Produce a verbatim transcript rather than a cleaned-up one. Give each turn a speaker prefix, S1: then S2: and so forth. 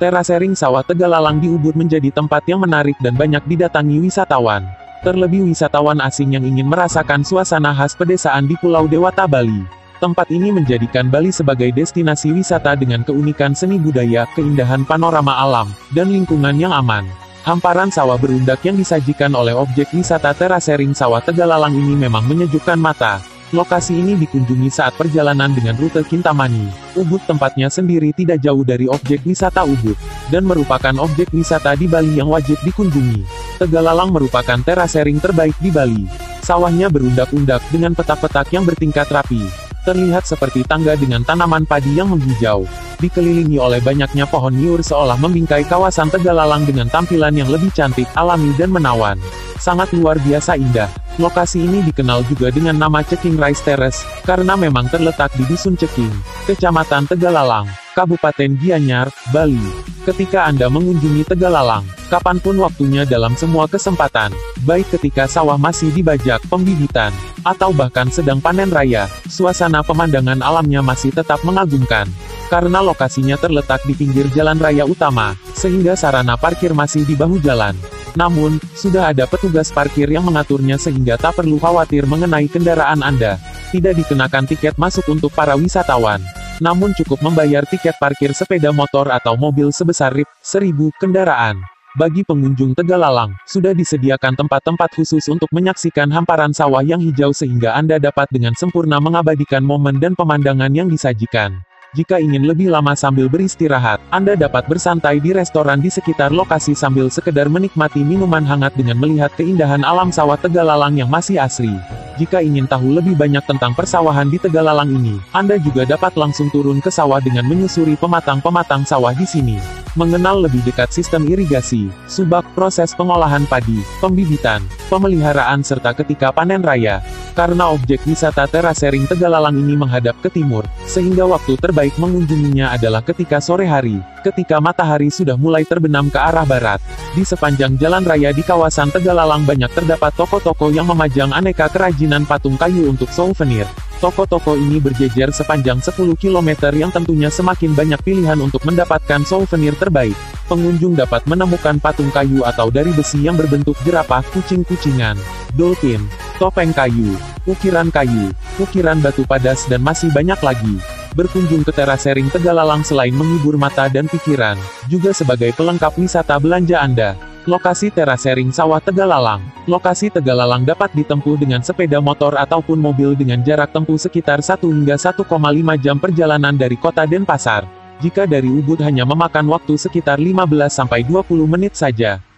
S1: Terasering sawah Tegalalang di Ubud menjadi tempat yang menarik dan banyak didatangi wisatawan. Terlebih wisatawan asing yang ingin merasakan suasana khas pedesaan di Pulau Dewata, Bali. Tempat ini menjadikan Bali sebagai destinasi wisata dengan keunikan seni budaya, keindahan panorama alam, dan lingkungan yang aman. Hamparan sawah berundak yang disajikan oleh objek wisata terasering sawah Tegalalang ini memang menyejukkan mata. Lokasi ini dikunjungi saat perjalanan dengan rute Kintamani. Ubud tempatnya sendiri tidak jauh dari objek wisata Ubud, dan merupakan objek wisata di Bali yang wajib dikunjungi. Tegalalang merupakan terasering terbaik di Bali. Sawahnya berundak-undak dengan petak-petak yang bertingkat rapi. Terlihat seperti tangga dengan tanaman padi yang menghijau. Dikelilingi oleh banyaknya pohon nyur seolah membingkai kawasan Tegalalang dengan tampilan yang lebih cantik, alami dan menawan. Sangat luar biasa indah. Lokasi ini dikenal juga dengan nama Ceking Rice Terrace, karena memang terletak di Dusun Ceking, Kecamatan Tegalalang, Kabupaten Gianyar, Bali. Ketika Anda mengunjungi Tegalalang, kapanpun waktunya dalam semua kesempatan, baik ketika sawah masih dibajak, pembibitan, atau bahkan sedang panen raya, suasana pemandangan alamnya masih tetap mengagumkan. Karena lokasinya terletak di pinggir jalan raya utama, sehingga sarana parkir masih di bahu jalan. Namun, sudah ada petugas parkir yang mengaturnya sehingga tak perlu khawatir mengenai kendaraan Anda. Tidak dikenakan tiket masuk untuk para wisatawan. Namun cukup membayar tiket parkir sepeda motor atau mobil sebesar R I P seribu kendaraan. Bagi pengunjung Tegalalang, sudah disediakan tempat-tempat khusus untuk menyaksikan hamparan sawah yang hijau sehingga Anda dapat dengan sempurna mengabadikan momen dan pemandangan yang disajikan. Jika ingin lebih lama sambil beristirahat, Anda dapat bersantai di restoran di sekitar lokasi sambil sekedar menikmati minuman hangat dengan melihat keindahan alam sawah Tegalalang yang masih asri. Jika ingin tahu lebih banyak tentang persawahan di Tegalalang ini, Anda juga dapat langsung turun ke sawah dengan menyusuri pematang-pematang sawah di sini. Mengenal lebih dekat sistem irigasi, subak, proses pengolahan padi, pembibitan, pemeliharaan serta ketika panen raya. Karena objek wisata terasering Tegalalang ini menghadap ke timur, sehingga waktu terbaik mengunjunginya adalah ketika sore hari, ketika matahari sudah mulai terbenam ke arah barat. Di sepanjang jalan raya di kawasan Tegalalang banyak terdapat toko-toko yang memajang aneka kerajinan patung kayu untuk souvenir. Toko-toko ini berjejer sepanjang sepuluh kilometer yang tentunya semakin banyak pilihan untuk mendapatkan souvenir terbaik. Pengunjung dapat menemukan patung kayu atau dari besi yang berbentuk jerapah, kucing-kucingan, dolphin, topeng kayu, ukiran kayu, ukiran batu padas dan masih banyak lagi. Berkunjung ke terasering Tegalalang selain menghibur mata dan pikiran, juga sebagai pelengkap wisata belanja Anda. Lokasi terasering sawah Tegalalang. Lokasi Tegalalang dapat ditempuh dengan sepeda motor ataupun mobil dengan jarak tempuh sekitar satu hingga satu koma lima jam perjalanan dari kota Denpasar. Jika dari Ubud hanya memakan waktu sekitar lima belas sampai dua puluh menit saja.